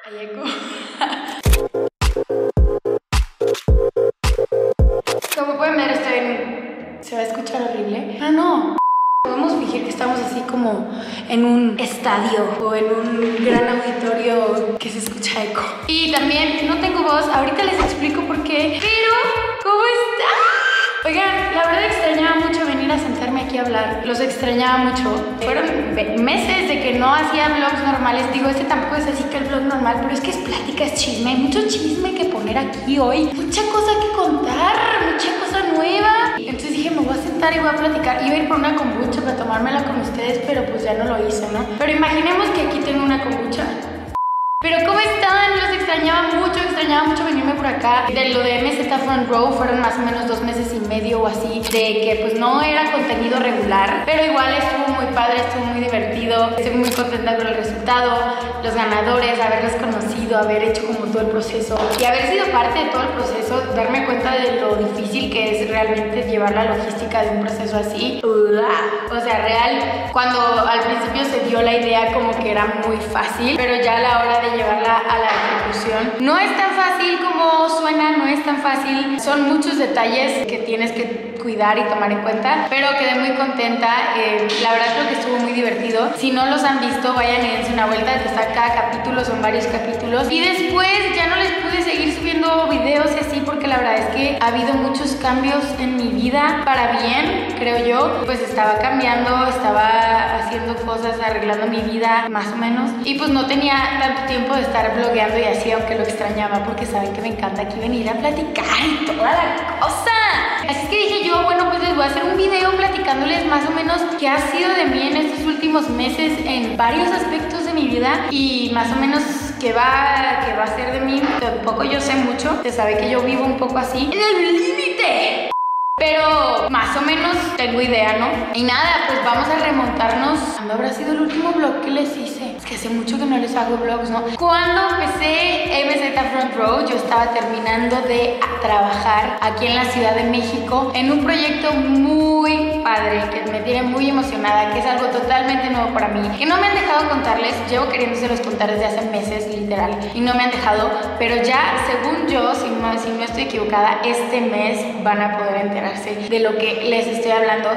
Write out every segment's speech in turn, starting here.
Hay eco. Como pueden ver, estoy en... Se va a escuchar horrible, pero no. Podemos fingir que estamos así como en un estadio o en un gran auditorio que se escucha eco. Y también no tengo voz, ahorita les explico por qué, pero ¿cómo están? Oigan, la verdad extrañaba mucho venir a sentarme aquí a hablar. Los extrañaba mucho. Fueron meses de que no hacía vlogs normales. Digo, este tampoco es así que el vlog normal, pero es que es plática, es chisme. Hay mucho chisme que poner aquí hoy. Mucha cosa que contar, mucha cosa nueva. Entonces dije, me voy a sentar y voy a platicar. Iba a ir por una kombucha para tomármela con ustedes, pero pues ya no lo hice, ¿no? Pero imaginemos que aquí tengo una kombucha. Pero ¿cómo están? Los extrañaba mucho venirme por acá. De lo de MZ Front Row fueron más o menos 2 meses y medio o así, de que pues no era contenido regular, pero igual estuvo muy padre, estuvo muy divertido. Estoy muy contenta con el resultado, los ganadores, haberlos conocido, haber hecho como todo el proceso y haber sido parte de todo el proceso, darme cuenta de lo difícil que es realmente llevar la logística de un proceso así. O sea, real, cuando al principio se dio la idea como que era muy fácil, pero ya a la hora de llevarla a la ejecución no es tan fácil como suena, no es tan fácil. Son muchos detalles que tienes que cuidar y tomar en cuenta, pero quedé muy contenta. La verdad creo que estuvo muy divertido. Si no los han visto, vayan y dense una vuelta, que está cada capítulo, son varios capítulos. Y después ya no les pude seguir subiendo videos y así, porque la verdad es que ha habido muchos cambios en mi vida para bien, creo yo. Pues estaba cambiando, estaba haciendo cosas, arreglando mi vida más o menos, y pues no tenía tanto tiempo de estar blogueando y así, aunque lo extrañaba, porque saben que me encanta aquí venir a platicar y toda la cosa. Así es que dije yo, bueno, pues les voy a hacer un video platicándoles más o menos qué ha sido de mí en estos últimos meses en varios aspectos de mi vida y más o menos qué va a ser de mí. Tampoco yo sé mucho, se sabe que yo vivo un poco así en el límite, pero más o menos tengo idea, ¿no? Y nada, pues vamos a remontarnos. ¿Cuándo habrá sido el último vlog que les hice? Es que hace mucho que no les hago vlogs, ¿no? Cuando empecé MZ Front Row, yo estaba terminando de trabajar aquí en la Ciudad de México en un proyecto muy padre, que me tiene muy emocionada, que es algo totalmente nuevo para mí, que no me han dejado contarles. Llevo queriéndoselos contar desde hace meses, literal, y no me han dejado, pero ya, según yo, si no estoy equivocada, este mes van a poder enterarse de lo que les estoy hablando.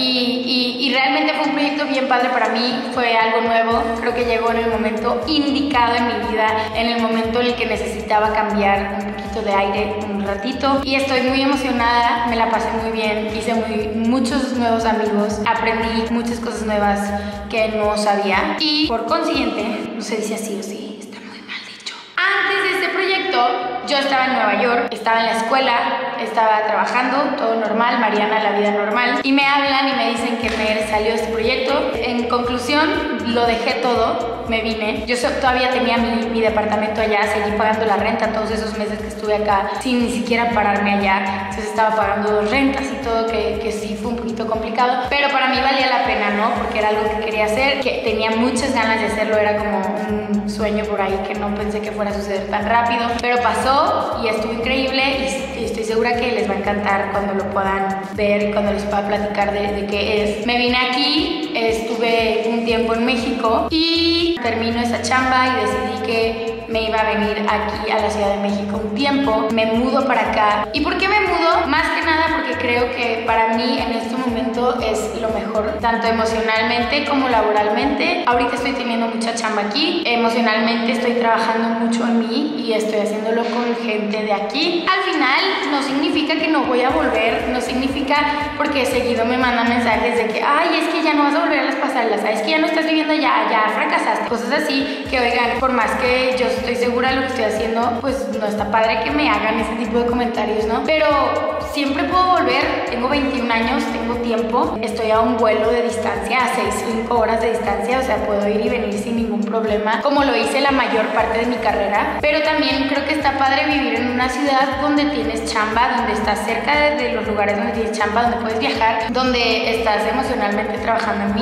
Y realmente fue un proyecto bien padre para mí, fue algo nuevo. Creo que llegó en el momento indicado en mi vida, en el momento en el que necesitaba cambiar un poquito de aire un ratito, y estoy muy emocionada. Me la pasé muy bien, hice muchos nuevos amigos, aprendí muchas cosas nuevas que no sabía, y por consiguiente, no se dice así o sí, está muy mal dicho. Antes de este proyecto yo estaba en Nueva York, estaba en la escuela, estaba trabajando, todo normal, Mariana, la vida normal, y me hablan y me dicen que me salió este proyecto. En conclusión, lo dejé todo, me vine. Yo todavía tenía mi departamento allá, seguí pagando la renta todos esos meses que estuve acá sin ni siquiera pararme allá. Entonces estaba pagando 2 rentas y todo, que sí fue un poquito complicado, pero para mí valía la pena, ¿no? Porque era algo que quería hacer, que tenía muchas ganas de hacerlo, era como un sueño por ahí que no pensé que fuera a suceder tan rápido, pero pasó y estuvo increíble, y estoy segura que les va a encantar cuando lo puedan ver y cuando les pueda platicar de qué es. Me vine aquí, estuve un tiempo en México y termino esa chamba y decidí que me iba a venir aquí a la Ciudad de México un tiempo. Me mudo para acá. ¿Y por qué me mudo? Más que nada porque creo que para mí en este momento es lo mejor, tanto emocionalmente como laboralmente. Ahorita estoy teniendo mucha chamba aquí, emocionalmente estoy trabajando mucho en mí y estoy haciéndolo con gente de aquí. Al final no significa que no voy a volver, no significa, porque seguido me mandan mensajes de que ay, es que ya no vas a volver a las pasarelas, es que ya no estás viviendo allá, ya fracasaste, cosas así, que oigan, por más que yo estoy segura de lo que estoy haciendo, pues no está padre que me hagan ese tipo de comentarios, ¿no? Pero siempre puedo volver, tengo 21 años, tengo tiempo, estoy a un vuelo de distancia, a 5 horas de distancia, o sea, puedo ir y venir sin ningún problema, como lo hice la mayor parte de mi carrera. Pero también creo que está padre vivir en una ciudad donde tienes chamba, donde estás cerca de los lugares donde tienes chamba, donde puedes viajar, donde estás emocionalmente trabajando en mí. Yo les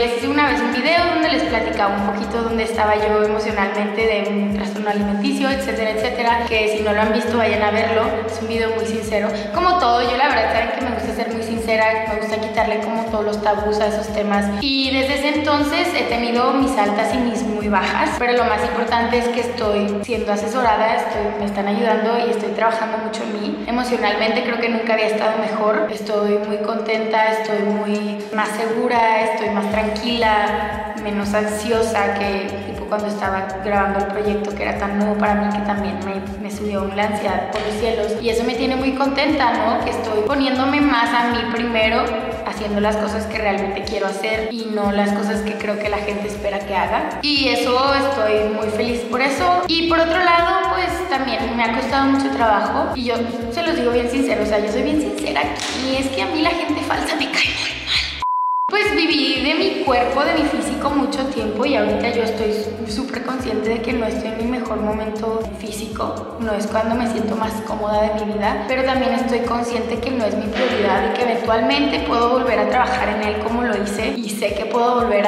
les hice una vez un video donde les platicaba un poquito dónde estaba yo emocionalmente de un trastorno alimenticio, etcétera, etcétera, que si no lo han visto vayan a verlo. Es un video muy sincero, como todo. Yo la verdad saben que me gusta ser muy sincera, me gusta quitarle como todos los tabús a esos temas, y desde ese entonces he tenido mis altas y mis muy bajas, pero lo más importante es que estoy siendo asesorada, me están ayudando y estoy trabajando mucho en mí. Emocionalmente creo que nunca había estado mejor, estoy muy contenta, estoy muy más segura, estoy más tranquila, menos ansiosa que tipo cuando estaba grabando el proyecto, que era tan nuevo para mí, que también me subió la ansiedad por los cielos, y eso me tiene muy contenta, ¿no? Que estoy poniéndome más a mí primero, haciendo las cosas que realmente quiero hacer y no las cosas que creo que la gente espera que haga, y eso estoy muy feliz por eso. Y por otro lado, pues también me ha costado mucho trabajo, y yo se los digo bien sincero, o sea, yo soy bien sincera, y es que a mí la gente falsa me cae muy mal. Pues viví de mi cuerpo, de mi físico mucho tiempo, y ahorita yo estoy súper consciente de que no estoy en mi mejor momento físico, no es cuando me siento más cómoda de mi vida, pero también estoy consciente que no es mi prioridad y que eventualmente puedo volver a trabajar en él como lo hice, y sé que puedo volver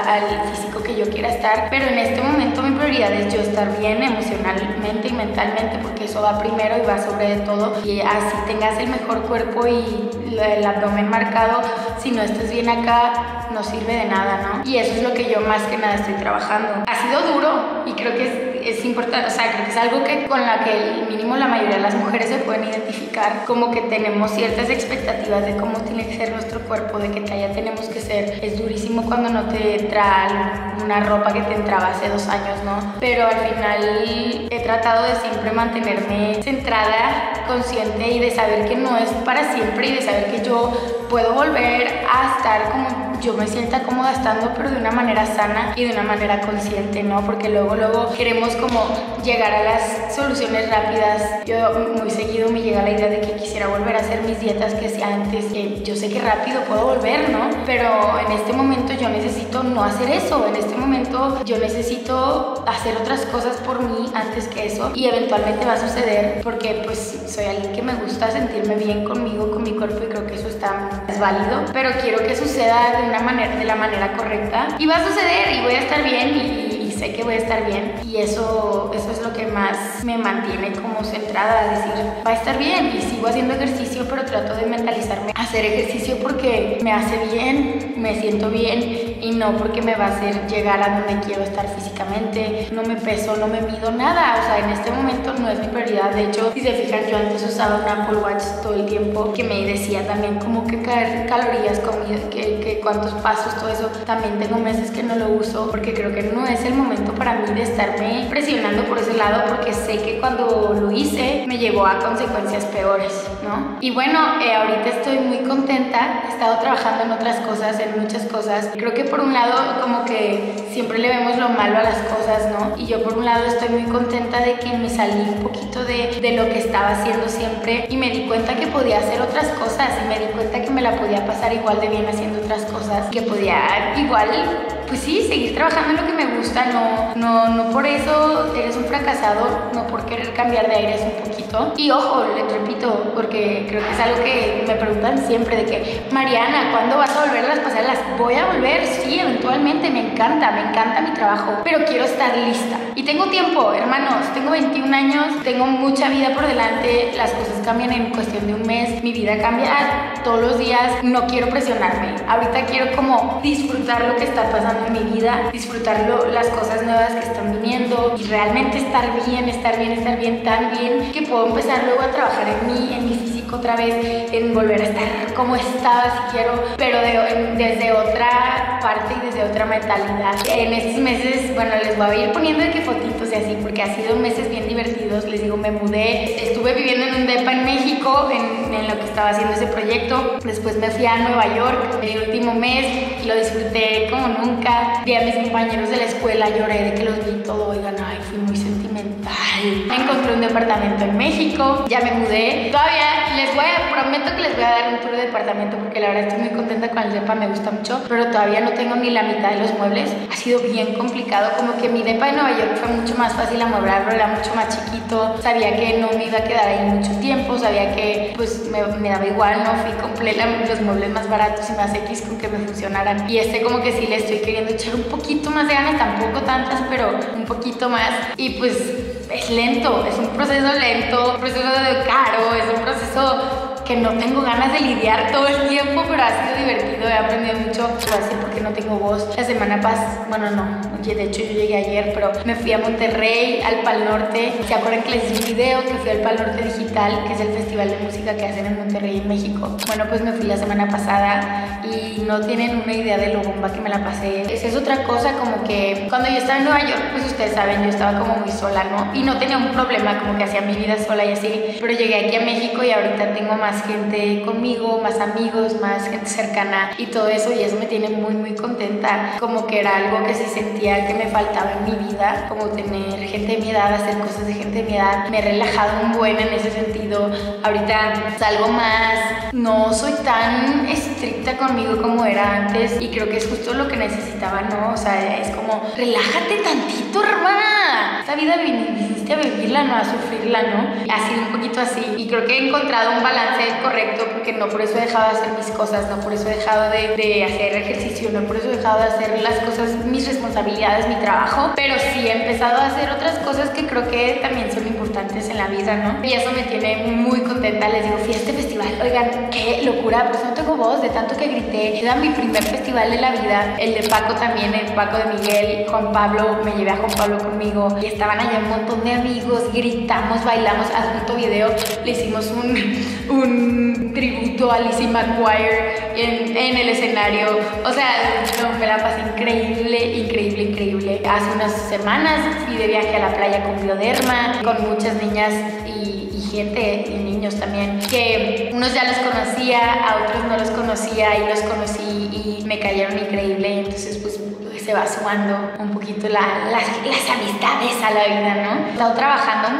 al físico que yo quiera estar, pero en este momento mi prioridad es yo estar bien emocionalmente y mentalmente, porque eso va primero y va sobre todo, y así tengas el mejor cuerpo y el abdomen marcado, si no estás bien acá no sirve de nada, ¿no? Y eso es lo que yo más que nada estoy trabajando. Ha sido duro y creo que es importante, o sea, creo que es algo que con la que mínimo la mayoría de las mujeres se pueden identificar, como que tenemos ciertas expectativas de cómo tiene que ser nuestro cuerpo, de que ya tenemos que ser. Es durísimo cuando no te entra una ropa que te entraba hace 2 años, ¿no? Pero al final he tratado de siempre mantenerme centrada, consciente, y de saber que no es para siempre, y de saber que yo puedo volver a estar como yo me sienta cómoda estando, pero de una manera sana y de una manera consciente, ¿no? Porque luego queremos como llegar a las soluciones rápidas. Yo muy seguido me llega la idea de que quisiera volver a hacer mis dietas que hacía antes, que yo sé que rápido puedo volver, ¿no? Pero en este momento yo necesito no hacer eso, en este momento yo necesito hacer otras cosas por mí antes que eso, y eventualmente va a suceder, porque pues soy alguien que me gusta sentirme bien conmigo, con mi cuerpo, y creo que eso es válido, pero quiero que suceda de la manera correcta, y va a suceder, y voy a estar bien, y sé que voy a estar bien, y eso es lo que más me mantiene como centrada, a decir, va a estar bien, y sigo haciendo ejercicio, pero trato de mentalizarme a hacer ejercicio porque me hace bien, me siento bien, y no porque me va a hacer llegar a donde quiero estar físicamente. No me peso, no me mido, nada, o sea, en este momento no es mi prioridad. De hecho, si se fijan, yo antes usaba un Apple Watch todo el tiempo que me decía también como que calorías, comida, que cuántos pasos, todo eso. También tengo meses que no lo uso porque creo que no es el momento para mí de estarme presionando por ese lado, porque sé que cuando lo hice me llevó a consecuencias peores, ¿no? Y bueno, ahorita estoy muy contenta, he estado trabajando en otras cosas, en muchas cosas. Creo que por un lado como que siempre le vemos lo malo a las cosas, ¿no? Y yo por un lado estoy muy contenta de que me salí un poquito de lo que estaba haciendo siempre, y me di cuenta que podía hacer otras cosas, y me di cuenta que me la podía pasar igual de bien haciendo otras cosas, que podía igual, pues sí, seguir trabajando en lo que me gusta. No por eso eres un fracasado, no por querer cambiar de aires un poquito. Y ojo, les repito, porque creo que es algo que me preguntan siempre, de que Mariana, ¿cuándo vas a volver a las pasarelas? Voy a volver, sí, eventualmente, me encanta mi trabajo, pero quiero estar lista. Y tengo tiempo, hermanos, tengo 21 años, tengo mucha vida por delante, las cosas cambian en cuestión de un mes, mi vida cambia todos los días, no quiero presionarme. Ahorita quiero como disfrutar lo que está pasando en mi vida, disfrutar las cosas nuevas que están viniendo, y realmente estar bien, tan bien que puedo empezar luego a trabajar en mi físico otra vez, en volver a estar como estaba si quiero, pero desde otra parte y desde otra mentalidad. En estos meses, bueno, les voy a ir poniendo de qué fotitos y así, porque ha sido meses bien divertidos. Les digo, me mudé, estuve viviendo en un depa en México, en lo que estaba haciendo ese proyecto. Después me fui a Nueva York el último mes, lo disfruté como nunca. Vi a mis compañeros de la escuela, lloré de que los vi todo, oigan, ay, fui muy sentimental. brutal. Encontré un departamento en México, ya me mudé. Todavía prometo que les voy a dar un tour de departamento porque la verdad estoy muy contenta con el depa, me gusta mucho, pero todavía no tengo ni la mitad de los muebles. Ha sido bien complicado, como que mi depa de Nueva York fue mucho más fácil amueblarlo, era mucho más chiquito, sabía que no me iba a quedar ahí mucho tiempo, sabía que pues me daba igual, ¿no? Fui compré los muebles más baratos y más X con que me funcionaran. Y como que sí le estoy queriendo echar un poquito más de ganas, tampoco tantas, pero un poquito más. Y pues es lento, es un proceso lento, un proceso caro, es un proceso que no tengo ganas de lidiar todo el tiempo, pero ha sido divertido, he aprendido mucho. Voy a decir porque no tengo voz. La semana pasada, bueno, no, de hecho yo llegué ayer, pero me fui a Monterrey, al Pal Norte. ¿Se acuerdan que les hice un video que fui al Pal Norte Digital, que es el festival de música que hacen en Monterrey, en México? Bueno, pues me fui la semana pasada y no tienen una idea de lo bomba que me la pasé. Esa es otra cosa, como que cuando yo estaba en Nueva York, pues ustedes saben, yo estaba como muy sola, ¿no? Y no tenía un problema, como que hacía mi vida sola y así, pero llegué aquí a México y ahorita tengo más gente conmigo, más amigos, más gente cercana y todo eso, y eso me tiene muy muy contenta, como que era algo que sí sentía que me faltaba en mi vida, como tener gente de mi edad, hacer cosas de gente de mi edad. Me he relajado un buen en ese sentido, ahorita salgo más, no soy tan estricta conmigo como era antes y creo que es justo lo que necesitaba, ¿no? O sea, es como, relájate tantito, hermana, esta vida viniste a vivirla, no a sufrirla, ¿no? Ha sido un poquito así y creo que he encontrado un balance correcto, porque no por eso he dejado de hacer mis cosas, no por eso he dejado de hacer ejercicio, no por eso he dejado de hacer las cosas, mis responsabilidades, mi trabajo, pero sí he empezado a hacer otras cosas que creo que también son importantes en la vida, ¿no? Y eso me tiene muy contenta. Les digo, fui a este festival, oigan, qué locura, pues no tengo voz de tanto que grité. Era mi primer festival de la vida, el de Paco también, el Paco de Miguel, Juan Pablo, me llevé a Juan Pablo conmigo y estaban allá un montón de amigos, gritamos, bailamos, adjunto video, le hicimos un tributo a Lizzie McGuire en el escenario. O sea, no, me la pasé increíble, increíble, increíble. Hace unas semanas fui de viaje a la playa con Bioderma, con muchas niñas y gente y niños también, que unos ya los conocía, a otros no los conocía y los conocí y me cayeron increíble. Entonces pues se va sumando un poquito las amistades a la vida, ¿no? He estado trabajando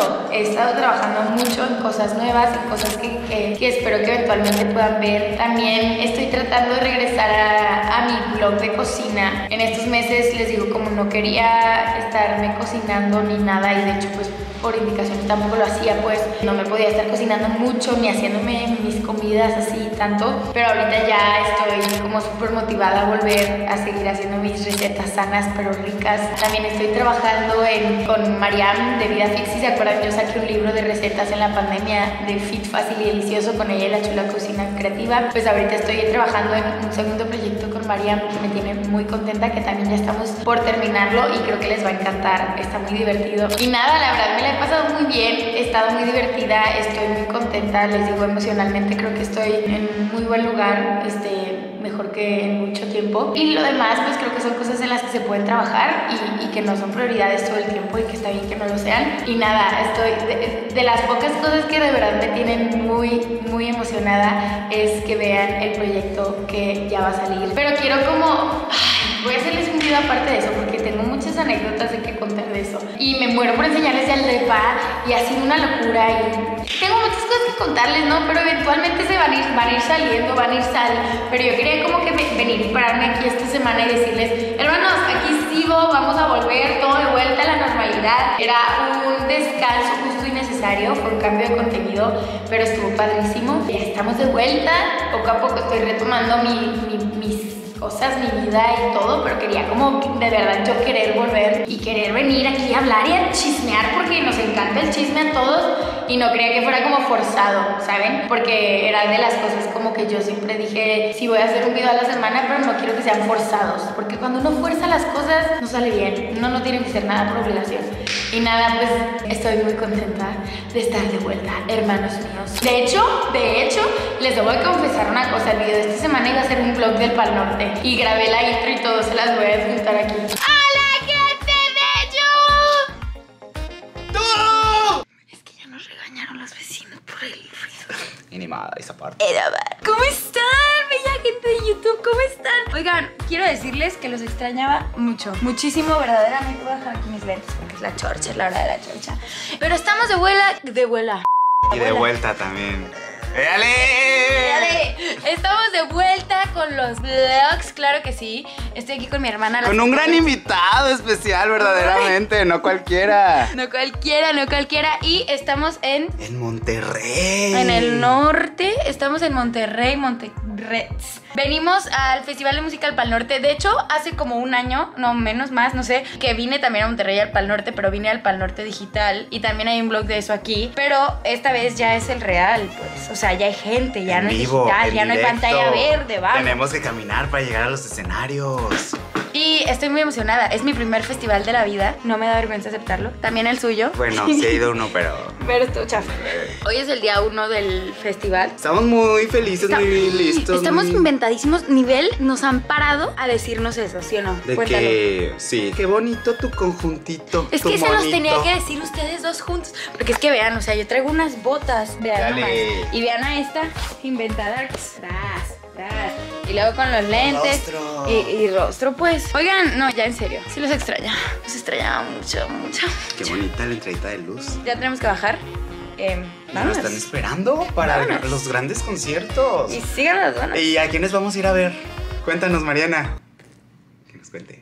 mucho en cosas nuevas, en cosas que espero que eventualmente puedan ver. También estoy tratando de regresar a mi blog de cocina. En estos meses, les digo, como no quería estarme cocinando ni nada, y de hecho pues por indicaciones tampoco lo hacía, pues no me podía estar cocinando mucho ni haciéndome mis comidas así tanto, pero ahorita ya estoy como súper motivada a volver a seguir haciendo mis recetas sanas pero ricas. También estoy trabajando con Mariam de Vida Fix. Si se acuerdan, yo saqué un libro de recetas en la pandemia de Fit, Fácil y Delicioso con ella y la chula cocina creativa. Pues ahorita estoy trabajando en un segundo proyecto con Mariam que me tiene muy contenta, que también ya estamos por terminarlo y creo que les va a encantar, está muy divertido. Y nada, la verdad me la he pasado muy bien, he estado muy divertida, estoy muy contenta, les digo, emocionalmente creo que estoy en muy buen lugar, mejor que en mucho tiempo. Y lo demás pues creo que son cosas en las que se pueden trabajar y que no son prioridades todo el tiempo y que está bien que no lo sean. Y nada, estoy de las pocas cosas que de verdad me tienen muy muy emocionada es que vean el proyecto que ya va a salir. Pero quiero voy a hacerles un video aparte de eso porque tengo muchas anécdotas de que contar de eso y me muero por enseñarles ya el depa y ha sido una locura y tengo muchas cosas que contarles, ¿no? Pero eventualmente se van a ir saliendo, pero yo quería como que venir y pararme aquí esta semana y decirles, hermanos, aquí sigo, vamos a volver todo de vuelta a la normalidad. Era un descanso justo y necesario, fue un cambio de contenido, pero estuvo padrísimo. Ya estamos de vuelta, poco a poco estoy retomando mis cosas, mi vida y todo, pero quería como de verdad yo querer volver y querer venir aquí a hablar y a chismear porque nos encanta el chisme a todos y no quería que fuera como forzado, ¿saben? Porque era de las cosas como que yo siempre dije, sí voy a hacer un video a la semana, pero no quiero que sean forzados, porque cuando uno fuerza las cosas no sale bien, no tiene que ser nada por obligación. Y nada, pues estoy muy contenta de estar de vuelta, hermanos míos. De hecho, les debo de confesar una cosa, el video de esta semana iba a ser un vlog del Pal Norte y grabé la intro y todo, se las voy a juntar aquí. ¡Hola, gente bello! ¡No! Es que ya nos regañaron los vecinos por el ruido. Animada esa parte. ¿Cómo están, bella gente de YouTube? ¿Cómo están? Oigan, quiero decirles que los extrañaba mucho, muchísimo, verdaderamente. Voy a dejar aquí mis lentes porque es la chorcha, es la hora de la chorcha. Pero estamos de vuela. Y de vuelta también. ¡Éale! Estamos de vuelta con los vlogs, claro que sí. Estoy aquí con mi hermana. Con un gran invitado especial, verdaderamente. No cualquiera. No cualquiera. Y estamos en Monterrey. En el norte. Estamos en Monterrey. Venimos al Festival de Música al Pal Norte. De hecho, hace como un año, no menos, más, no sé, que vine también a Monterrey al Pal Norte, pero vine al Pal Norte digital. Y también hay un vlog de eso aquí. Pero esta vez ya es el real, pues. O sea, ya hay gente, ya no es digital, ya no hay pantalla verde, vamos. Tenemos que caminar para llegar a los escenarios. Y estoy muy emocionada. Es mi primer festival de la vida. No me da vergüenza aceptarlo. También el suyo. Bueno, sí ha ido uno, pero estuvo chafa. Hoy es el día 1 del festival. Estamos muy felices, muy listos. Estamos inventadísimos. Nivel nos han parado a decirnos eso, ¿sí o no? De Cuéntalo. Que sí, qué bonito tu conjuntito. Es que se los tenía que decir ustedes dos juntos. Porque es que vean, o sea, yo traigo unas botas. Vean nomás. Y vean a esta inventada. Y luego con los lentes y rostro, pues. Oigan, no, ya en serio, sí los extrañaba. Los extrañaba mucho. Qué bonita la entradita de luz. Ya tenemos que bajar. Nos están esperando para los grandes conciertos. Y sigan las donas. ¿Y a quiénes vamos a ir a ver? Cuéntanos, Mariana. Que nos cuente.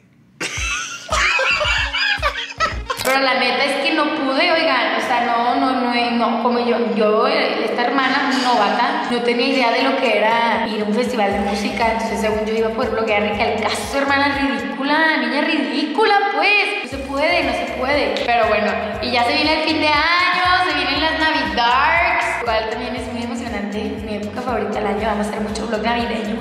Pero la neta es que no pude, oigan, o sea, no, como yo, esta hermana novata, no tenía idea de lo que era ir a un festival de música, entonces según yo iba a poder bloquear que el caso, hermana ridícula, niña ridícula, pues, no se puede, pero bueno, y ya se viene el fin de año, se vienen las Navidarks, lo cual también es muy emocionante, mi época favorita del año, vamos a hacer mucho vlog navideño.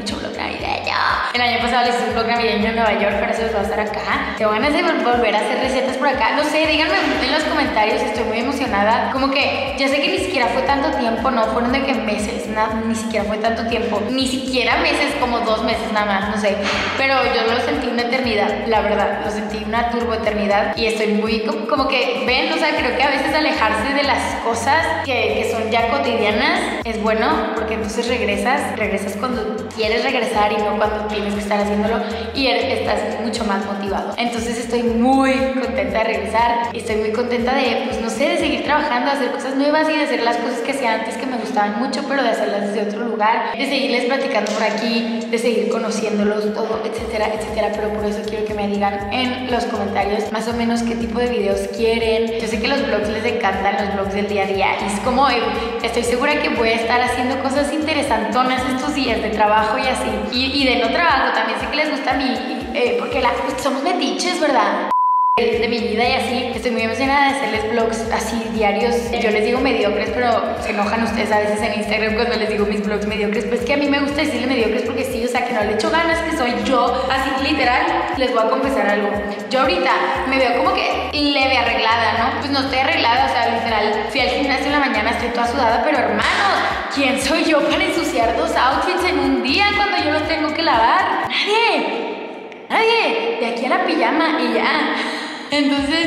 El año pasado les hice un vlog navideño en Nueva York, pero eso les va a estar acá. Te van a volver a hacer recetas por acá. No sé, díganme en los comentarios, estoy muy emocionada. Como que ya sé que ni siquiera fue tanto tiempo, no fueron de que meses, ni siquiera fue tanto tiempo. Ni siquiera meses, como 2 meses nada más, no sé. Pero yo lo sentí una eternidad, la verdad. Lo sentí una turbo eternidad. Y estoy muy como que, ven, o sea, creo que a veces alejarse de las cosas que son ya cotidianas es bueno, porque entonces regresas cuando quieres regresar y no cuando tienes que estar haciéndolo y estás mucho más motivado. Entonces estoy muy contenta de regresar y estoy muy contenta de, pues no sé, de seguir trabajando, de hacer cosas nuevas y de hacer las cosas que hacía antes que me gustaban mucho, pero de hacerlas desde otro lugar, de seguirles platicando por aquí, de seguir conociéndolos, todo, etcétera, etcétera. Pero por eso quiero que me digan en los comentarios más o menos qué tipo de videos quieren. Yo sé que los vlogs les encantan, los vlogs del día a día, y es como, estoy segura que voy a estar haciendo cosas interesantonas estos días de trabajo y así, y de no trabajo, también sé que les gusta a mí, porque somos metiches, ¿verdad? De mi vida y así, estoy muy emocionada de hacerles vlogs así diarios. Yo les digo mediocres, pero se enojan ustedes a veces en Instagram cuando les digo mis vlogs mediocres. Pues que a mí me gusta decirle mediocres porque sí, o sea, que no le echo ganas, que soy yo, así literal. Les voy a confesar algo. Yo ahorita me veo como que leve arreglada, ¿no? Pues no estoy arreglada, o sea, literal. Fui al gimnasio en la mañana, estoy toda sudada, pero hermanos, ¿quién soy yo para ensuciar 2 outfits en un día cuando yo los tengo que lavar? Nadie. De aquí a la pijama y ya. Entonces,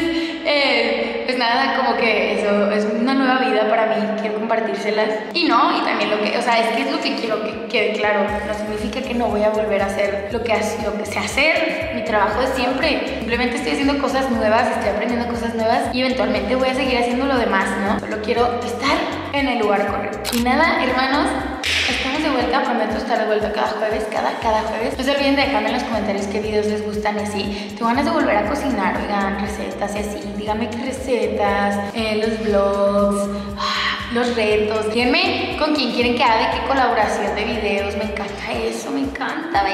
pues nada, como que eso es una nueva vida para mí, quiero compartírselas. Y también o sea, es que es lo que quiero que quede claro. No significa que no voy a volver a hacer lo que sé hacer, mi trabajo de siempre. Simplemente estoy haciendo cosas nuevas, estoy aprendiendo cosas nuevas y eventualmente voy a seguir haciendo lo demás, ¿no? Solo quiero estar en el lugar correcto. Y nada, hermanos, estamos de vuelta, prometo estar de vuelta cada jueves, cada jueves. No se olviden de dejarme en los comentarios qué videos les gustan y así. Tengo ganas de volver a cocinar, oigan, recetas y así. Díganme qué recetas, los vlogs, los retos. Díganme con quién quieren que haga, de qué colaboración de videos. Me encanta eso, me encanta.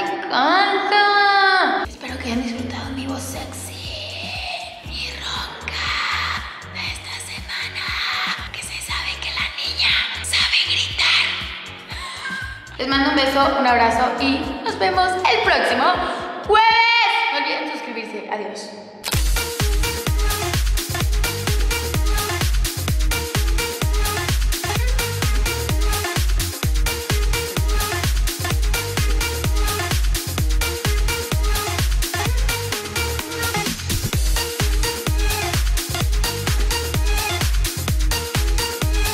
Espero que hayan disfrutado mi voz sexy y ronca de esta semana, que se sabe que la niña sabe gritar. Les mando un beso, un abrazo y nos vemos el próximo jueves. No olviden suscribirse. Adiós.